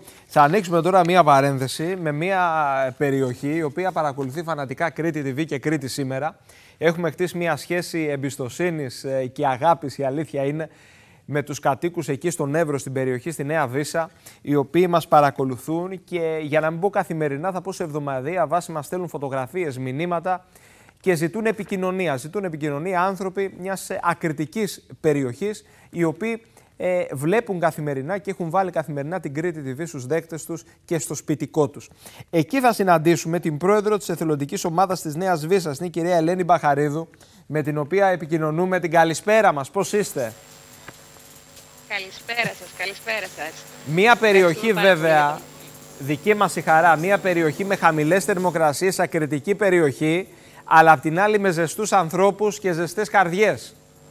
θα ανοίξουμε τώρα μία παρένθεση με μία περιοχή η οποία παρακολουθεί φανατικά Κρήτη TV και Κρήτη σήμερα. Έχουμε χτίσει μία σχέση εμπιστοσύνης και αγάπης, η αλήθεια είναι, με τους κατοίκους εκεί στον Εύρο, στην περιοχή, στη Νέα Βύσσα, οι οποίοι μας παρακολουθούν και για να μην πω καθημερινά, θα πω σε εβδομαδιαία βάση, μας στέλνουν φωτογραφίες, μηνύματα και ζητούν επικοινωνία. Ζητούν επικοινωνία άνθρωποι μιας ακριτικής περιοχής, οι οποίοι βλέπουν καθημερινά και έχουν βάλει καθημερινά την Κρήτη TV στους δέκτες τους και στο σπιτικό τους. Εκεί θα συναντήσουμε την πρόεδρο της εθελοντικής ομάδας της Νέας Βύσσας, την κυρία Ελένη Μπαχαρίδου, με την οποία επικοινωνούμε. Την καλησπέρα μας. Πώς είστε? Καλησπέρα σας, καλησπέρα σας. Μία περιοχή βέβαια, δική μας η χαρά, μία περιοχή με χαμηλές θερμοκρασίες, ακριτική περιοχή, αλλά απ' την άλλη με ζεστούς ανθρώπους και ζεστές καρδιές.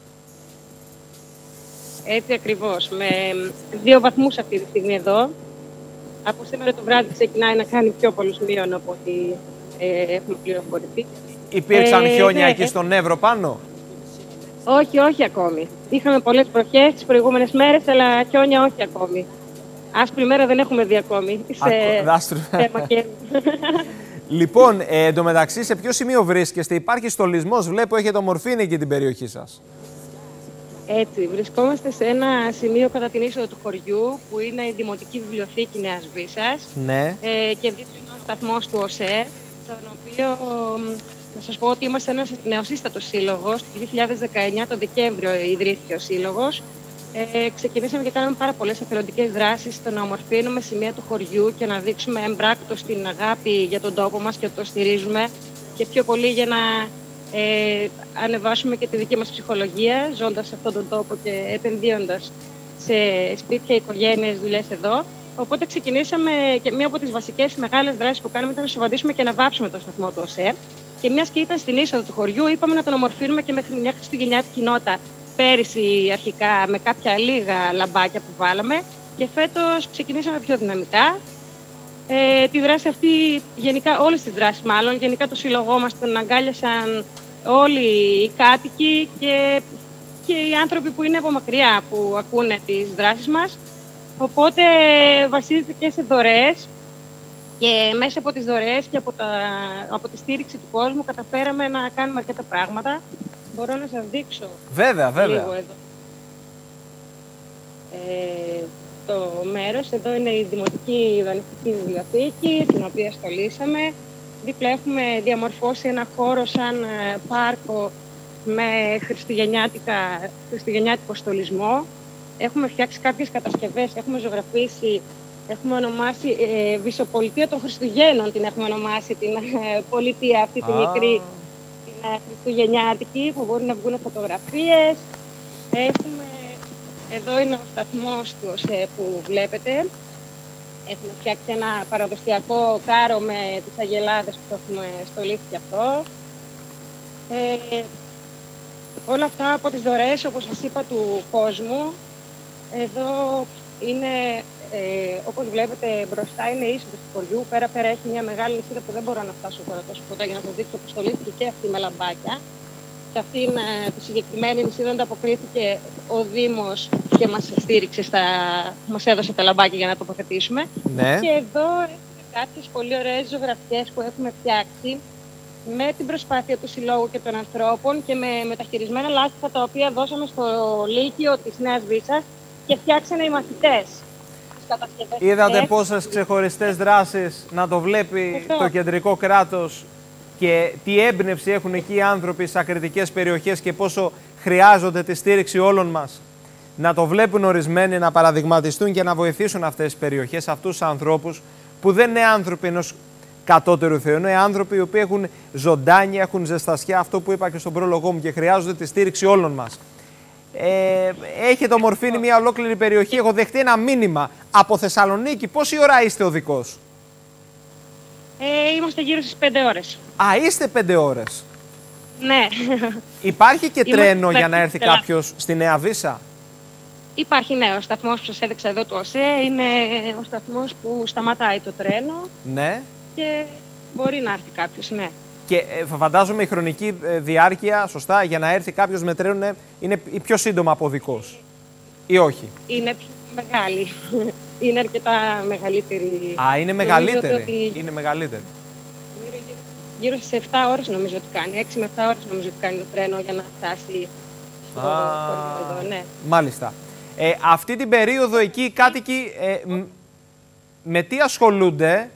Έτσι ακριβώς, με 2 βαθμούς αυτή τη στιγμή εδώ. Από σήμερα το βράδυ ξεκινάει να κάνει πιο πολλούς μείον από ό,τι έχουμε πληροφορηθεί. Υπήρξαν χιόνια εκεί στον Εύρο πάνω? Όχι, όχι ακόμη. Είχαμε πολλές βροχές τις προηγούμενες μέρες, αλλά χιόνια όχι ακόμη. Άσπρη μέρα δεν έχουμε δει ακόμη. Θέμα και... Λοιπόν, εντωμεταξύ, σε ποιο σημείο βρίσκεστε? Υπάρχει στολισμός, βλέπω, έχετε ομορφύνει εκεί την περιοχή σας. Έτσι, βρισκόμαστε σε ένα σημείο κατά την είσοδο του χωριού, που είναι η Δημοτική Βιβλιοθήκη Νέας Βύσσας. Ναι. Και δίπλα είναι ο σταθμός του ΟΣΕ, τον οποίο να σας πω ότι είμαστε ένας νεοσύστατος σύλλογος. Το 2019, το Δεκέμβριο, ιδρύθηκε ο σύλλογος. Ξεκινήσαμε και κάναμε πάρα πολλές εθελοντικές δράσεις στο να ομορφύνουμε σημεία του χωριού και να δείξουμε εμπράκτος την αγάπη για τον τόπο μας και το στηρίζουμε, και πιο πολύ για να ανεβάσουμε και τη δική μας ψυχολογία, ζώντας σε αυτόν τον τόπο και επενδύοντας σε σπίτια, οικογένειες, δουλειές εδώ. Οπότε ξεκινήσαμε, και μία από τις βασικές μεγάλες δράσεις που κάναμε ήταν να σοβαδίσουμε και να βάψουμε τον σταθμό του ΟΣΕ. Και μιας και ήταν στην είσοδο του χωριού, είπαμε να τον ομορφύνουμε και μέχρι μια χριστουγεννιάτικη νότα πέρυσι αρχικά, με κάποια λίγα λαμπάκια που βάλαμε. Και φέτος ξεκινήσαμε πιο δυναμικά. Τη δράση αυτή, γενικά όλες τις δράσεις μάλλον, γενικά το σύλλογό μας τον αγκάλιασαν όλοι οι κάτοικοι και οι άνθρωποι που είναι από μακριά, που ακούνε τις δράσεις μας. Οπότε βασίζεται και σε δωρεές, και μέσα από τις δωρεές και από τη στήριξη του κόσμου καταφέραμε να κάνουμε αρκετά πράγματα. Μπορώ να σας δείξω βέβαια. λίγο εδώ. Το μέρος, εδώ είναι η Δημοτική Δανειστική Βιβλιοθήκη, την οποία στολίσαμε. Δίπλα έχουμε διαμορφώσει ένα χώρο σαν πάρκο με χριστουγεννιάτικο στολισμό. Έχουμε φτιάξει κάποιες κατασκευές, έχουμε ζωγραφίσει, έχουμε ονομάσει Βυσσοπολιτεία των Χριστουγέννων, την έχουμε ονομάσει την πολιτεία αυτή τη μικρή, την χριστουγεννιάτικη, που μπορεί να βγουν φωτογραφίες. Εδώ είναι ο σταθμός του ΟΣΕ που βλέπετε. Έχουμε φτιάξει ένα παραδοσιακό κάρο με τις αγελάδες που το έχουμε στολίσει και αυτό. Όλα αυτά από τις δωρεές, όπως σας είπα, του κόσμου. Εδώ είναι, όπως βλέπετε μπροστά, είναι η είσοδος του χωριού. Πέρα έχει μια μεγάλη νησίδα που δεν μπορώ να φτάσω τώρα τόσο κοντά για να το δείξω, που στολίστηκε και αυτή με λαμπάκια. Σε αυτήν τη συγκεκριμένη νησίδα ανταποκρίθηκε ο Δήμος και μας στήριξε, μας έδωσε τα λαμπάκια για να τοποθετήσουμε. Ναι. Και εδώ έχουμε κάποιες πολύ ωραίες ζωγραφιές που έχουμε φτιάξει με την προσπάθεια του Συλλόγου και των ανθρώπων και με μεταχειρισμένα λάστιχα, τα οποία δώσαμε στο Λύκειο της Νέας Βύσσας και φτιάξανε οι μαθητές. Είδατε πόσες ξεχωριστές δράσεις να το βλέπει το κεντρικό κράτος και τι έμπνευση έχουν εκεί οι άνθρωποι στις ακριτικές περιοχές και πόσο χρειάζονται τη στήριξη όλων μας. Να το βλέπουν ορισμένοι, να παραδειγματιστούν και να βοηθήσουν αυτές τις περιοχές, αυτούς τους ανθρώπους που δεν είναι άνθρωποι ενός κατώτερου Θεού, είναι άνθρωποι οι οποίοι έχουν ζωντάνια, έχουν ζεστασιά, αυτό που είπα και στον πρόλογό μου, και χρειάζονται τη στήριξη όλων μας. Έχετε ομορφύνει μια ολόκληρη περιοχή. Έχω δεχτεί ένα μήνυμα από Θεσσαλονίκη. Πόση ώρα είστε οδικός? Είμαστε γύρω στις 5 ώρες. Α, είστε 5 ώρες. Ναι. Υπάρχει και τρένο για να έρθει κάποιος στη Νέα Βύσσα? Υπάρχει, ναι. Ο σταθμός που σας έδειξα εδώ του ΟΣΕ είναι ο σταθμός που σταματάει το τρένο. Ναι. Και μπορεί να έρθει κάποιος, ναι. Και φαντάζομαι η χρονική διάρκεια, σωστά, για να έρθει κάποιος με τρένο είναι πιο σύντομα από οδικός, ή όχι? Είναι μεγάλη. Είναι αρκετά μεγαλύτερη. Α, είναι μεγαλύτερη. Ότι... Είναι μεγαλύτερη. Γύρω στις 7 ώρες νομίζω ότι κάνει. 6 με 7 ώρες νομίζω ότι κάνει το τρένο για να φτάσει στο χωριό εδώ. Ναι. Μάλιστα. Αυτή την περίοδο εκεί οι κάτοικοι με τι ασχολούνται?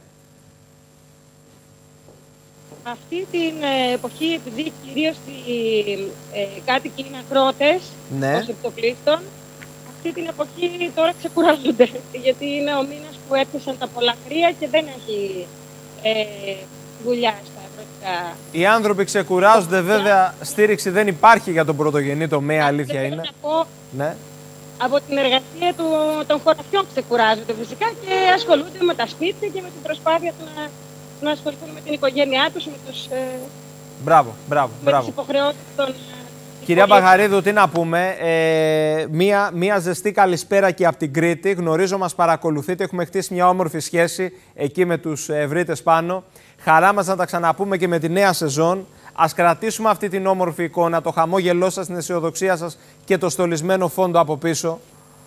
Αυτή την εποχή, επειδή κυρίως οι κάτοικοι είναι αγρότες, ναι, ως επιτοπλίστων, αυτή την εποχή τώρα ξεκουράζονται. Γιατί είναι ο μήνας που έπεσαν τα πολλά κρύα και δεν έχει δουλειά στα αγροτικά. Οι άνθρωποι ξεκουράζονται, βέβαια, στήριξη δεν υπάρχει για τον πρωτογενή τομέα, αλήθεια είναι. Να πω, ναι. Από την εργασία των χωραφιών ξεκουράζονται φυσικά και ασχολούνται με τα σπίτια και με την προσπάθεια του να ασχοληθούν με την οικογένειά τους, με τους... Μπράβο. Με τις υποχρεώσεις των... Κυρία Μπαγαρίδου, τι να πούμε, μία ζεστή καλησπέρα και από την Κρήτη. Γνωρίζω, μας παρακολουθείτε, έχουμε χτίσει μια όμορφη σχέση εκεί με τους ευρύτες πάνω. Χαρά μας να τα ξαναπούμε και με τη νέα σεζόν. Ας κρατήσουμε αυτή την όμορφη εικόνα, το χαμόγελό σας, την αισιοδοξία σας και το στολισμένο φόντο από πίσω.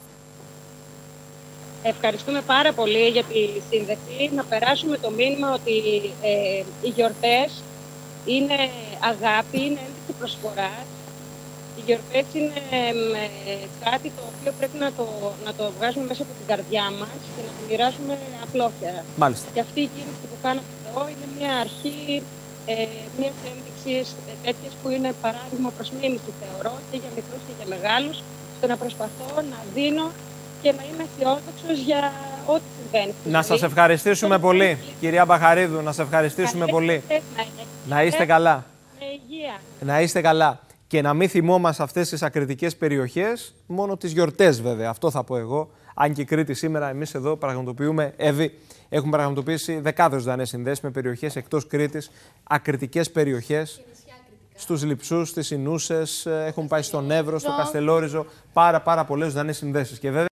Ευχαριστούμε πάρα πολύ για τη σύνδεση. Να περάσουμε το μήνυμα ότι οι γιορτές είναι αγάπη, είναι ένδειξη προσφοράς. Οι γιορτές είναι κάτι το οποίο πρέπει να το βγάζουμε μέσα από την καρδιά μας και να το μοιράσουμε απλόχερα. Μάλιστα. Και αυτή η κίνηση που κάναμε εδώ είναι μια αρχή μιας ένδειξης τέτοιες που είναι παράδειγμα προς μίμηση, θεωρώ, και για μικρούς και για μεγάλους, στο να προσπαθώ να δίνω και να είμαι αισιόδοξος για ό,τι συμβαίνει. Να σας ευχαριστήσουμε πολύ, κυρία Μπαχαρίδου, να σας ευχαριστήσουμε πολύ. Να είστε καλά. Με υγεία. Να είστε καλά. Και να μην θυμόμαστε αυτές τις ακριτικές περιοχές, μόνο τις γιορτές βέβαια, αυτό θα πω εγώ. Αν και η Κρήτη σήμερα, εμείς εδώ πραγματοποιούμε, Εύη, έχουμε πραγματοποιήσει δεκάδες ζωντανές συνδέσεις με περιοχές εκτός Κρήτης, ακριτικές περιοχές, στους Λειψούς, στις Ινούσες, έχουν πάει στον Εύρο, στο Καστελόριζο, πάρα πολλές ζωντανές συνδέσεις. Και βέβαια